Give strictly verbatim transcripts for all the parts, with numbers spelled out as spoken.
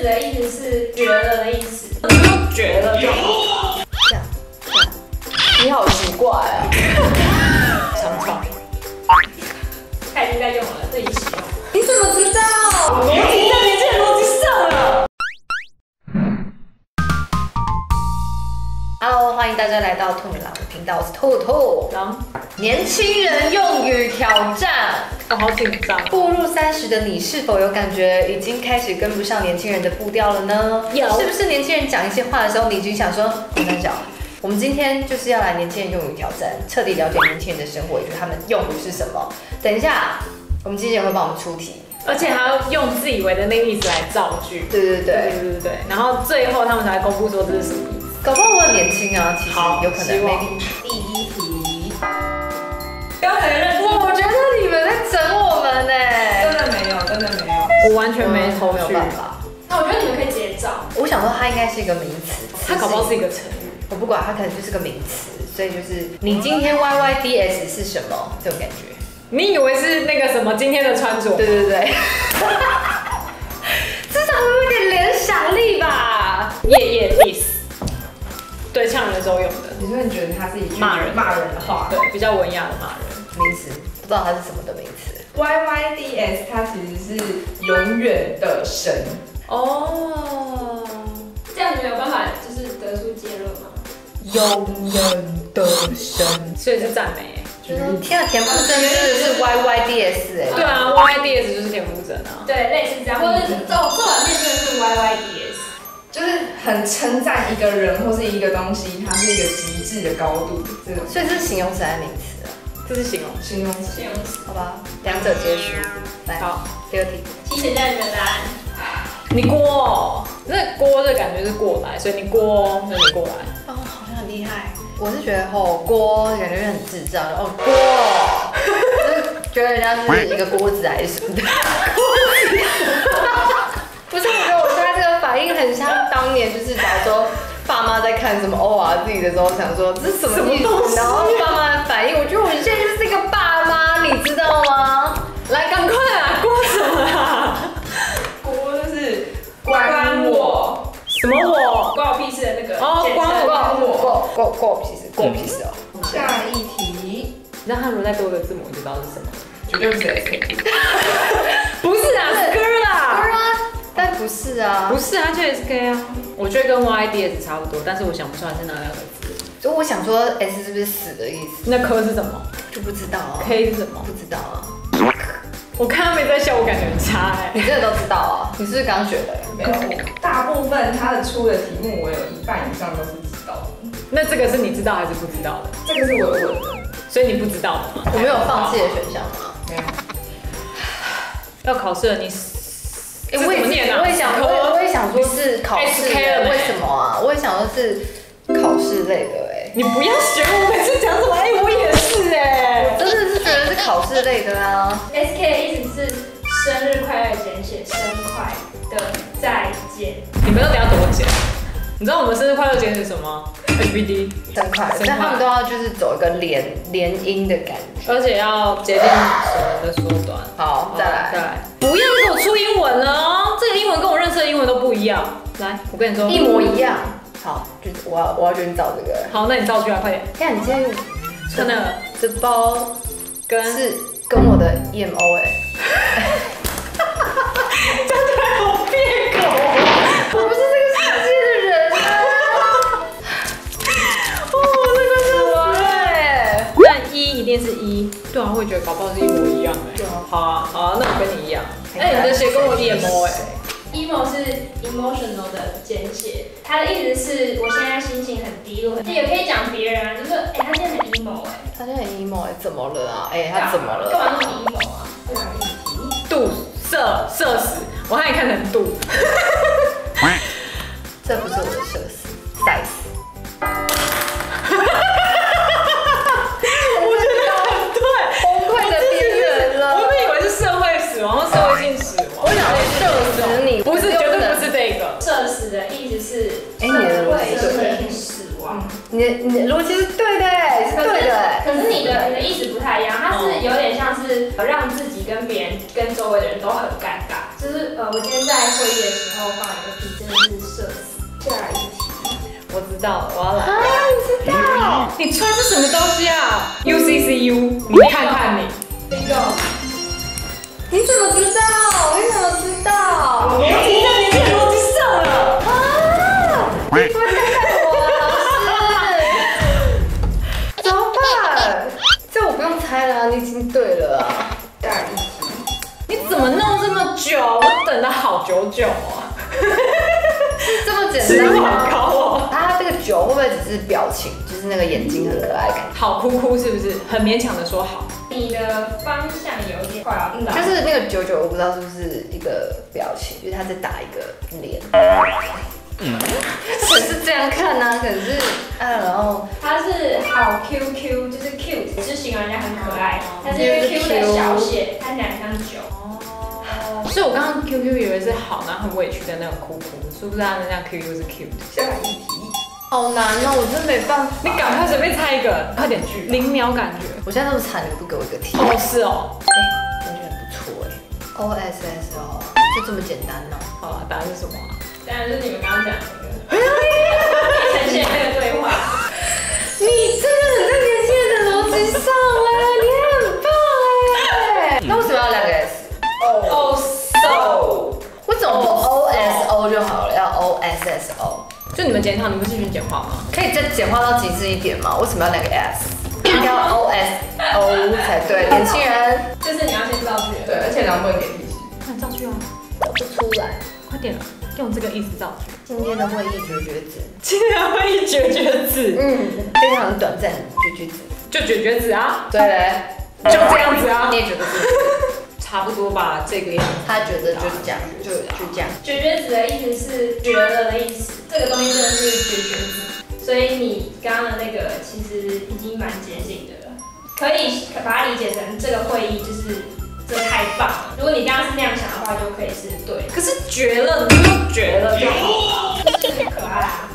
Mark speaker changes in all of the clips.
Speaker 1: 子的意思是绝了的意思，
Speaker 2: 绝了就好。
Speaker 3: 这样，这样，你好奇怪啊！
Speaker 2: 长草，
Speaker 1: 他已经在用了，自己使用。
Speaker 3: 你怎么知道？
Speaker 2: 逻辑在年轻人逻辑上了。
Speaker 3: Hello， 欢迎大家来到兔女郎的频道，我是兔兔。
Speaker 2: 狼，
Speaker 3: 年轻人用语挑战。
Speaker 2: 我好紧张。
Speaker 3: 步入三十的你，是否有感觉已经开始跟不上年轻人的步调了呢？
Speaker 2: 有。
Speaker 3: 是不是年轻人讲一些话的时候，你已经想说很难讲？我们今天就是要来年轻人用语挑战，彻底了解年轻人的生活以及他们用语是什么。等一下，我们经纪人会帮我们出题，
Speaker 2: 而且还要用自以为的那个意思来造句。
Speaker 3: 对对对
Speaker 2: 对对对对。然后最后他们才会公布说这是什么意思。
Speaker 3: 搞不好我很年轻啊，其实有可能。
Speaker 2: 希望
Speaker 3: maybe 第一题，
Speaker 1: 刚才认识，
Speaker 3: 我觉得你们在整我们呢、
Speaker 1: 真的没有，真的没有。
Speaker 2: 我完全没头绪。
Speaker 3: 没有办法。
Speaker 1: 那我觉得你们可以直接照。
Speaker 3: 我想说它应该是一个名词，
Speaker 2: 它搞不好是一个成语。
Speaker 3: 我不管，它可能就是个名词，所以就是你今天 Y Y D S 是什么这种感觉？
Speaker 2: 你以为是那个什么今天的穿着？
Speaker 3: 对对对，至少会有点联想力吧。
Speaker 2: 夜夜 diss， 对呛人的时候用的。
Speaker 4: 你说你觉得它是一句
Speaker 2: 骂人
Speaker 4: 骂人的话？
Speaker 2: 对，比较文雅的骂人。
Speaker 3: 名词不知道它是什么的名词。
Speaker 4: Y Y D S 它其实是永远的神。
Speaker 2: 哦，
Speaker 1: 这样你们有办法就是得出结论吗？
Speaker 3: 永远的神，
Speaker 2: 所以是赞美。
Speaker 3: 就是天啊，田馥甄真的是 Y Y D S 哎、
Speaker 2: 对啊 ，Y Y D S 就是田馥甄啊。
Speaker 1: 对，类似这样，或者是这这碗面真的是 Y Y D S。
Speaker 4: 就是很称赞一个人或是一个东西，它是一个极致的高度，这种
Speaker 3: 所以这是形容词还是名词啊？
Speaker 2: 这是形容词。
Speaker 4: 形容词。
Speaker 1: 形容词。
Speaker 3: 好吧，两者皆属。来，
Speaker 2: 好，
Speaker 3: 第二题。
Speaker 1: 提醒一下你们的答案。
Speaker 2: 你锅，那锅的感觉是过来，所以你锅，所以你过来。
Speaker 3: 哦，好像很厉害。我是觉得吼锅感觉很智障哦锅，就是觉得人家是一个锅子还是什么的。不是，我觉得我现在这个反应很像当年，就是假如说爸妈在看什么 O R Z 的时候，想说这是什么意思，然后爸妈的反应，我觉得我现在就是一个爸妈，你知道吗？
Speaker 2: 来，赶快啊！锅什么啦？
Speaker 4: 锅就是关我，
Speaker 2: 什么我？
Speaker 1: 关我屁事的那个。
Speaker 2: 哦关我
Speaker 3: 关我过过过屁事，过屁事哦。
Speaker 4: 下一题，
Speaker 2: 你让它如果再多一个字母，你就知道是什么。
Speaker 4: 绝对不是 S K T。
Speaker 2: 不是啊，是歌啦。
Speaker 3: 但不是啊，
Speaker 2: 不是啊，就 S K 啊。我觉得跟 Y D S 差不多，但是我想不出来是哪两个字。
Speaker 3: 就我想说 S 是不是死的意思？
Speaker 2: 那科是什么
Speaker 3: 就不知道啊。
Speaker 2: ？K 是什么？
Speaker 3: 不知道啊。
Speaker 2: 我看他没在笑，我感觉很差哎、
Speaker 3: 你真的都知道啊？你是不是刚学的？
Speaker 4: 没有，大部分它的出的题目，我有一半以上都是知道的。
Speaker 2: 那这个是你知道还是不知道的？
Speaker 4: 这个是我有问的，
Speaker 2: 所以你不知道的吗？
Speaker 3: 我没有放弃的选项吗？
Speaker 4: 没有。
Speaker 2: 要考试了，你
Speaker 3: 哎、我也我也想，我也我也想说是考试的，为什么啊？我也想说是考试类的哎、
Speaker 2: 你不要学我每次讲什么，哎、我也是哎、
Speaker 3: 真的是觉得是考试类的啊。
Speaker 1: S K 的意思是生日快乐简写，生快的再见。
Speaker 2: 你们到底要怎么讲？你知道我们生日快乐节是什么 ？H B D，
Speaker 3: 真快，但他们都要就是走一个连连音的感觉。
Speaker 2: 而且要竭尽所能的缩短。
Speaker 3: 好，再来，
Speaker 2: 再来，不要再给我出英文了哦！这个英文跟我认识的英文都不一样。来，我跟你说，
Speaker 3: 一模一样。好，就我要我要决定找这个。
Speaker 2: 好，那你造句啊，快点。
Speaker 3: 看你今天
Speaker 2: 真的，
Speaker 3: 这包
Speaker 2: 跟
Speaker 3: 是跟我的 E M O 哎、
Speaker 2: 真的好别狗。
Speaker 3: 我不是这个世界的人啊！
Speaker 2: 哦，这个是我
Speaker 3: 对，
Speaker 2: 但一一定是一，对啊，会觉得搞不好是一模一样哎。
Speaker 3: 对啊
Speaker 2: 好啊，好啊，那我跟你一样。哎、你的写跟我 E M O 哎。
Speaker 1: emo 是 emotional 的简写，它的意思是我现在心情很低落，很也可以讲别人啊，就是说，哎、他现在很 emo 哎、
Speaker 3: 他就很 emo 哎、怎么了啊？哎、他怎么了？
Speaker 1: 干嘛那么 emo 啊？对啊，
Speaker 2: 度射射死，我害你看成度。
Speaker 3: 这不是我的社死 size。
Speaker 2: 我觉得很对，
Speaker 3: 崩溃的边缘了。
Speaker 2: 我本以为是社会死亡或社会性死亡。
Speaker 3: 我想说射死你，
Speaker 2: 不是，绝对不是这个。
Speaker 1: 社死的意思是
Speaker 3: 哎你的逻辑
Speaker 1: 社
Speaker 3: 对
Speaker 1: 会性死亡。
Speaker 3: 你的你的逻辑是对的哎，是对的哎。
Speaker 1: 可是你的你的意思不太一样，它是有点像是让自己跟别人跟周围的人都很尴尬。就是呃，我今天在会议的时候放一个
Speaker 2: 道了，我要来。
Speaker 3: 啊，你知道？
Speaker 2: 你穿是什么东西啊 ？U C C U， 你看看你。
Speaker 1: bingo。
Speaker 3: 你怎么知道？你怎么知道？
Speaker 2: 逻辑上，你这逻辑上了。
Speaker 3: 啊！你不会看看我啊，老师？怎么办？这我不用猜了，你已经对了啊。
Speaker 4: 下一题，
Speaker 2: 你怎么弄这么久？我等了好久久啊。
Speaker 3: 是这么简
Speaker 2: 尺度
Speaker 3: 单吗？
Speaker 2: 好高哦。
Speaker 3: 他这个酒会不会只是表情，就是那个眼睛很可爱的感觉？
Speaker 2: 好哭哭是不是？很勉强的说好。
Speaker 1: 你的方向有点快要到，
Speaker 3: 就是那个九九，我不知道是不是一个表情，就是他在打一个脸。嗯，可是这样看呢、啊，可是啊，然后
Speaker 1: 它是好 Q Q， 就是 cute， 就是形容人家很可爱，但是因为 Q 的小写看起来像酒。
Speaker 2: 哦，所以我刚刚 Q Q 以为是好，然后很委屈的那种哭哭，殊不知他那样 Q Q 是 cute。
Speaker 4: 下一题，
Speaker 3: 好难哦，我真没办法。
Speaker 2: 你赶快随便猜一个，快点句，零秒感觉。
Speaker 3: 我现在那么惨，你不给我一个题？
Speaker 2: 哦，是哦。
Speaker 3: 哎，感觉很不错哎。O S S 哦，就这么简单呢、
Speaker 2: 好了，答案是什么啊？
Speaker 1: 当然是你们刚刚讲的那个，呈现那个对话。
Speaker 3: 你真的很在年轻人的逻辑上哎，你很棒哎。那为什么要两个 S？
Speaker 1: Oh so，
Speaker 3: 为什么不 O S O 就好了，要 O S S O？
Speaker 2: 就你们检讨，你们是学简化吗？
Speaker 3: 可以再简化到极致一点吗？为什么要两个 S？ 应该要 O S O 才对，年轻人
Speaker 1: 就是你要先造句。
Speaker 4: 对，而且两不能给提示。
Speaker 2: 快造句啊！
Speaker 3: 找不出来。
Speaker 2: 快点啊！用这个意思造句。
Speaker 3: 今天的会议绝绝子，
Speaker 2: 竟然会一绝绝子，
Speaker 3: 嗯，非常短暂，绝绝子。
Speaker 2: 就绝绝子啊！
Speaker 3: 对嘞，
Speaker 2: 就这样子啊
Speaker 3: 你也觉得是？
Speaker 2: 差不多吧，这个样子。
Speaker 3: 他觉得就是这样，就就这样。
Speaker 1: 绝绝子的意思是绝了的意思，这个东西真的是绝绝子，所以你刚刚的那个其实已经蛮接近的了，可以把它理解成这个会议就是这太棒了。如果你刚刚是那样想的话，就可以是对的，
Speaker 2: 可是绝了，你就说绝了就好了。
Speaker 1: 就是很可爱啊。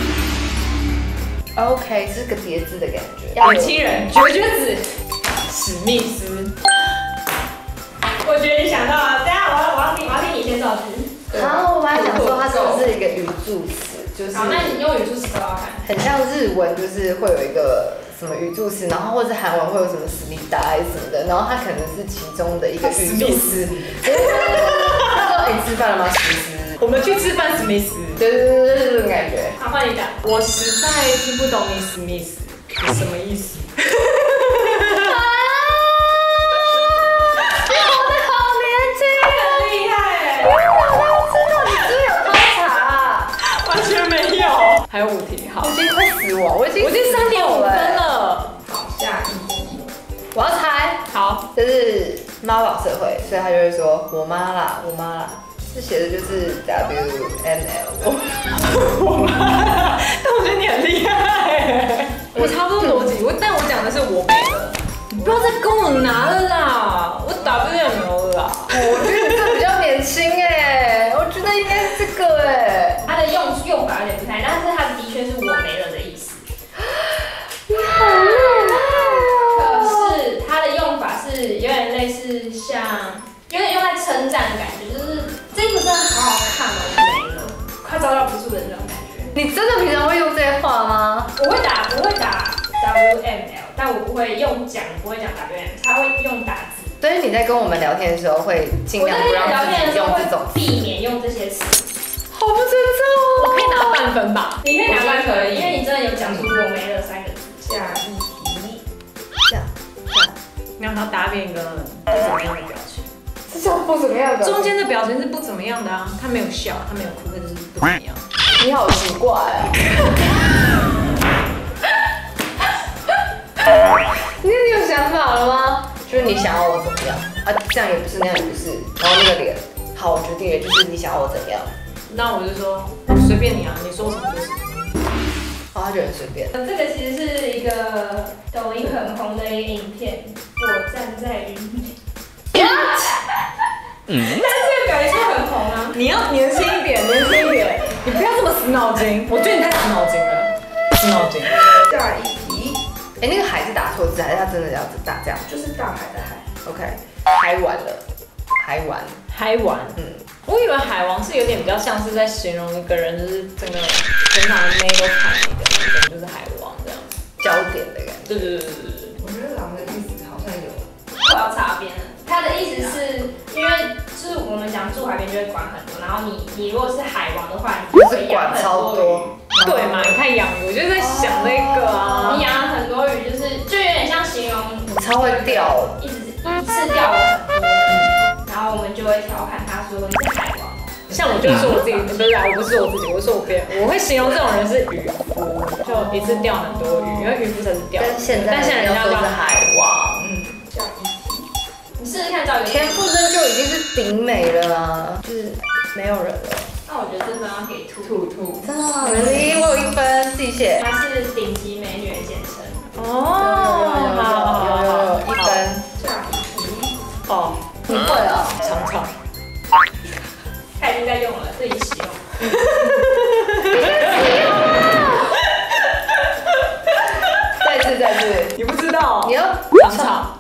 Speaker 3: OK， 是个叠字的感觉。
Speaker 2: 年轻人，绝绝子，史密斯。
Speaker 1: 我觉得你想到了，等下我要我要听我要听你先造句。
Speaker 3: 然后我本来想说它是不是一个语助词，就是
Speaker 1: 好，那你用语助词说说看。
Speaker 3: 很像日文，就是会有一个什么语助词，然后或者韩文会有什么史密达还是什么的，然后它可能是其中的一个语助词。对对对对对。他说：“你吃饭了吗，史密斯？”
Speaker 2: 我们去吃饭，史密斯。
Speaker 3: 对对对对对，这种感觉。
Speaker 1: 好，换你讲。
Speaker 2: 我实在听不懂你史密斯，你什么意思？还有五题，好，
Speaker 3: 我已经快死我，我已经
Speaker 2: 我已经三点五分了。
Speaker 4: 好，下一题，
Speaker 3: 我要猜，
Speaker 2: 好，
Speaker 3: 就是妈宝社会，所以他就会说我妈啦，我妈啦，这写的就是 W M L。
Speaker 2: 我妈，但我觉得你很厉害，我差不多逻辑，我但我讲的是我没了，你不要再跟我拿了啦，我 W M L 了啦。
Speaker 3: 我觉得你这比较年轻哎，我觉得应该是这个哎。
Speaker 1: 它的用用法有点不太，但是它的确是我没了的意思。
Speaker 3: 你好厉害
Speaker 1: 可
Speaker 3: 哦！
Speaker 1: 是它的用法是有点类似像，有点用在称赞的感觉，就是这衣服真的好好看哦，我没了，快招架不住的那种感觉。
Speaker 3: 你真的平常会用这些话吗？
Speaker 1: 我会打，我会打 W M L， 但我不会用讲，不会讲 W M， 他会用打字。
Speaker 3: 所以你在跟我们聊天的时候，会尽
Speaker 1: 我在跟你
Speaker 3: 量不让
Speaker 1: 聊天的时候会
Speaker 3: 自己用这种，
Speaker 1: 避免用这些词。
Speaker 3: 好不尊重哦。
Speaker 2: 我可以拿半分吧？
Speaker 1: 你可以拿半
Speaker 4: 可以
Speaker 1: 分，因为你真的有讲出我没了三个字。
Speaker 4: 下一题，
Speaker 3: 这样，这样，
Speaker 2: 让他搭配一个不怎么样的表情，
Speaker 3: 这叫不怎么样的。
Speaker 2: 中间的表情是不怎么样的啊，他没有笑，他没有哭，他就是不怎么样。
Speaker 3: 你好奇怪哦。你你有想法了吗？就是你想要我怎么样啊？这样也不是，那样也不是，然后那个脸，好，我决定了，就是你想要我怎样。
Speaker 2: 那我就说随便你啊，你说什么就是。
Speaker 3: 好，他觉得很随便。
Speaker 1: 这个其实是一个抖音很红的一个影片，我站在云里。嗯，但是这个表情很红啊。
Speaker 2: 你要年轻一点，年轻一点，你不要这么死脑筋，我觉得你太死脑筋了，死脑筋。
Speaker 4: 下一题，
Speaker 3: 哎，那个海是打错字，还是他真的要打这样？
Speaker 4: 就是大海的海。
Speaker 3: OK，嗨完了，嗨完。
Speaker 2: 嗨玩，嗯，我以为海王是有点比较像是在形容一个人，就是整个全场的妹都看你的那种，就是海王这样，
Speaker 3: 焦点的感觉。
Speaker 2: 对对对对对对。
Speaker 4: 我觉得狼的意思好像有
Speaker 1: 快要擦边了。他的意思是因为就是我们讲住海边就会管很多，然后你你如果是海王的话，你就会养很多鱼。
Speaker 2: 对嘛？你看养鱼，我就在想那个啊。
Speaker 1: 你养了很多鱼，就是就有点像形容
Speaker 3: 你超会钓，
Speaker 1: 一直一次钓了很多鱼，然后我们就会调侃他说你是海王。
Speaker 2: 像我就说我自己，不是啊，我不是我自己，我说我别人，我会形容这种人是渔夫，就一次钓很多鱼，因为渔夫才是钓。
Speaker 3: 但现在
Speaker 2: 但现在人家叫
Speaker 3: 是海王，
Speaker 1: 嗯，叫一题。你试试看叫一题。
Speaker 3: 田馥甄就已经是顶美了啊，就是没有人了。
Speaker 1: 那我觉得这分要给兔
Speaker 4: 兔兔，
Speaker 3: 真的吗？really？我有一分，自己写。
Speaker 1: 她是顶级美女的简称。
Speaker 2: 哦，
Speaker 3: 有有有有一分。
Speaker 1: 下一题。
Speaker 2: 哦，
Speaker 3: 你会哦，
Speaker 2: 常常。
Speaker 1: 他已经在用了，自己使用。
Speaker 3: 再次再次，
Speaker 2: 你不知道？
Speaker 3: 你要
Speaker 2: 常常。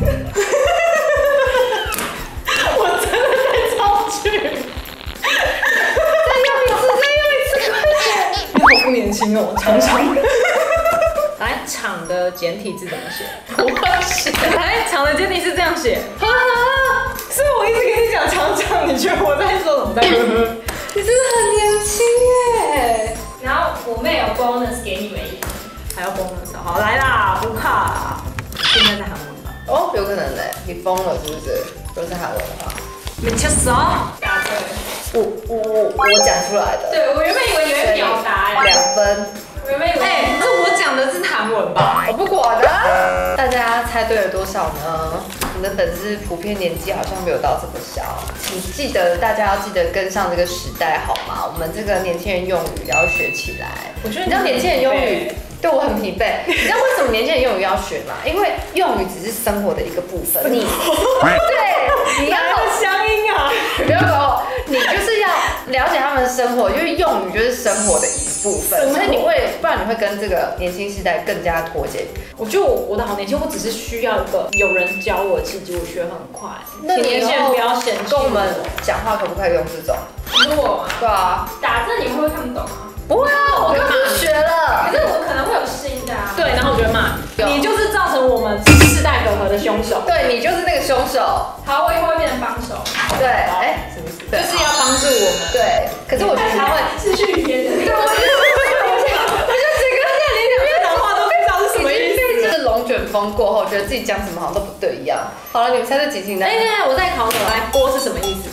Speaker 2: 我真的在超句。
Speaker 3: 再用一次，再用一次，快点！
Speaker 2: 你好不年轻哦，常常。来，场的简体字怎么写？
Speaker 3: 我要写。
Speaker 2: 来，场的简体是这样写。是我一直跟你讲常常，你觉得我在说什么？在呵呵。
Speaker 3: 你真的很年轻耶。
Speaker 1: 然后我妹有 bonus 给你们一题，
Speaker 2: 还要 bonus，好来啦，不怕啦。现在在韩文吧？
Speaker 3: 哦，有可能嘞，你疯了是不是？如果是韩文的话，
Speaker 2: 没切少。
Speaker 1: 答对。
Speaker 3: 我我我我讲出来的。
Speaker 1: 对，我原本以为你会表达哎。
Speaker 3: 两分。
Speaker 1: 我原本以为。
Speaker 2: 哎，这我讲的是韩文吧？
Speaker 3: 我不管的。大家猜对了多少呢？我们的粉丝普遍年纪好像没有到这么小，请记得大家要记得跟上这个时代好吗？我们这个年轻人用语要学起来。
Speaker 2: 我觉得
Speaker 3: 你知道年轻人用语对我很疲惫。你知道为什么年轻人用语要学吗？因为用语只是生活的一个部分。你对，你要
Speaker 2: 乡音啊！
Speaker 3: 不要搞，你就是要了解他们的生活，因为用语就是生活的一部分，所以你会，不然你会跟这个年轻时代更加脱节。
Speaker 2: 我觉得我我的好年轻，我只是需要一个有人教我的契机，我学很快。
Speaker 3: 那
Speaker 2: 请年轻人不要嫌弃
Speaker 3: 跟我们讲话可不可以用这种？
Speaker 1: 如果
Speaker 3: 对啊，
Speaker 1: 打字你们会看不懂啊？
Speaker 3: 不会啊，我刚刚学了。
Speaker 1: 可是我可能会有新的啊。
Speaker 2: 对，然后我就会骂你，就是造成我们世代隔阂的凶手。
Speaker 3: 对你就是那个凶手。
Speaker 1: 好，我以后会变成帮手。
Speaker 3: 对，哎，什么意思？
Speaker 2: 就是要帮助我们。
Speaker 3: 对，可是我觉得他会
Speaker 1: 失去语言的。
Speaker 3: 对，我觉得我就整个在你里面
Speaker 2: 讲话都不知道是什么意思。
Speaker 3: 就是龙卷风过后，觉得自己讲什么好像都不对一样。好了，你们猜这几题呢？
Speaker 2: 哎哎，我在考你，来，波是什么意思？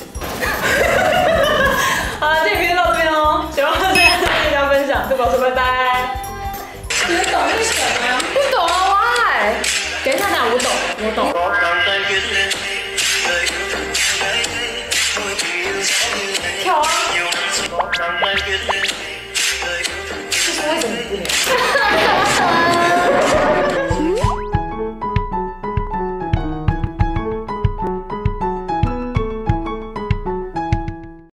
Speaker 2: 好了，这影片到这边哦，喜欢这样大家分享，对宝说拜拜。
Speaker 1: 你们懂那个梗吗？
Speaker 3: 不懂啊，why？
Speaker 2: 等一下，等一下，我懂，我懂。